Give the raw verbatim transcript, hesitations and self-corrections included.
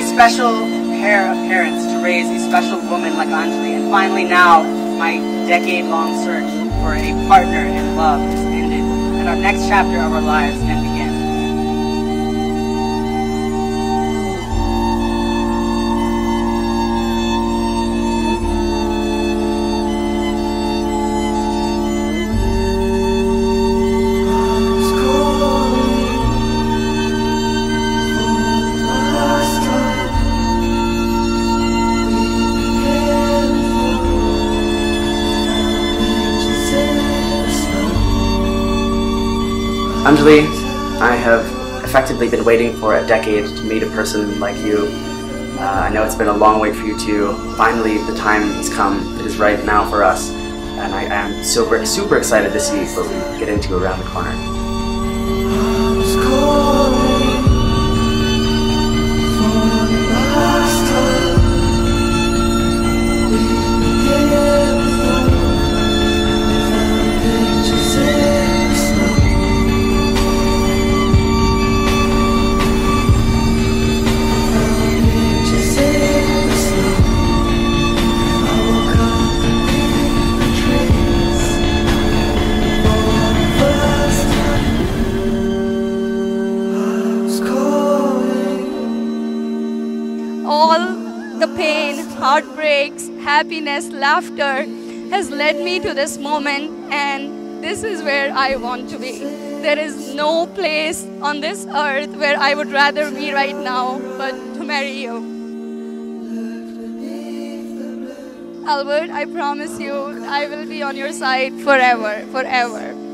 special pair of parents to raise a special woman like Anjali, and finally now my decade-long search for a partner in love is ended, and our next chapter of our lives can begin. Anjali, I have effectively been waiting for a decade to meet a person like you. Uh, I know it's been a long wait for you too. Finally, the time has come. It is right now for us. And I am super, super excited to see what we get into around the corner. All the pain, heartbreaks, happiness, laughter has led me to this moment, and this is where I want to be. There is no place on this earth where I would rather be right now but to marry you. Albert, I promise you I will be on your side forever, forever.